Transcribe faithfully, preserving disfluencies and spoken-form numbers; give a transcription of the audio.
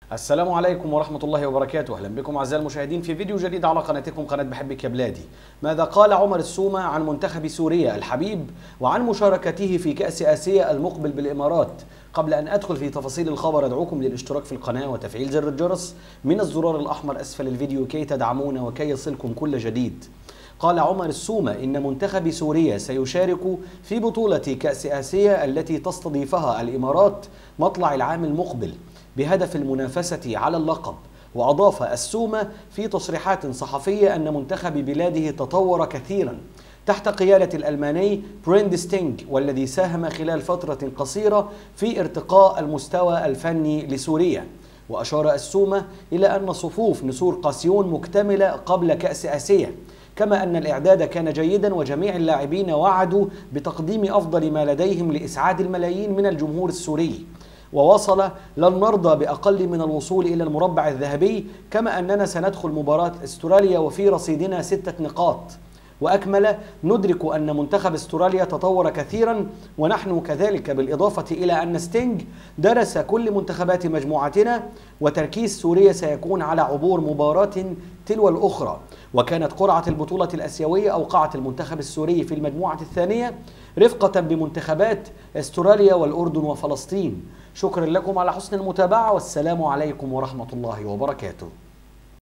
السلام عليكم ورحمة الله وبركاته. أهلا بكم أعزائي المشاهدين في فيديو جديد على قناتكم قناة بحبك يا بلادي. ماذا قال عمر السومة عن منتخب سوريا الحبيب وعن مشاركته في كأس آسيا المقبل بالإمارات؟ قبل أن أدخل في تفاصيل الخبر أدعوكم للاشتراك في القناة وتفعيل زر الجرس من الزرار الأحمر أسفل الفيديو كي تدعمونا وكي يصلكم كل جديد. قال عمر السومة إن منتخب سوريا سيشارك في بطولة كأس آسيا التي تستضيفها الإمارات مطلع العام المقبل بهدف المنافسة على اللقب. وأضاف السومة في تصريحات صحفية أن منتخب بلاده تطور كثيرا تحت قيادة الألماني بريند ستينج، والذي ساهم خلال فترة قصيرة في ارتقاء المستوى الفني لسوريا. وأشار السومة إلى أن صفوف نسور قاسيون مكتملة قبل كأس آسيا، كما أن الإعداد كان جيدا وجميع اللاعبين وعدوا بتقديم أفضل ما لديهم لإسعاد الملايين من الجمهور السوري. ووصل: لن نرضى بأقل من الوصول إلى المربع الذهبي، كما أننا سندخل مباراة استراليا وفي رصيدنا ستة نقاط. وأكمل: ندرك أن منتخب استراليا تطور كثيرا ونحن كذلك، بالإضافة إلى أن ستينج درس كل منتخبات مجموعتنا وتركيز سوريا سيكون على عبور مباراة تلو الأخرى. وكانت قرعة البطولة الآسيوية أوقعت المنتخب السوري في المجموعة الثانية رفقة بمنتخبات استراليا والأردن وفلسطين. شكرا لكم على حسن المتابعة، والسلام عليكم ورحمة الله وبركاته.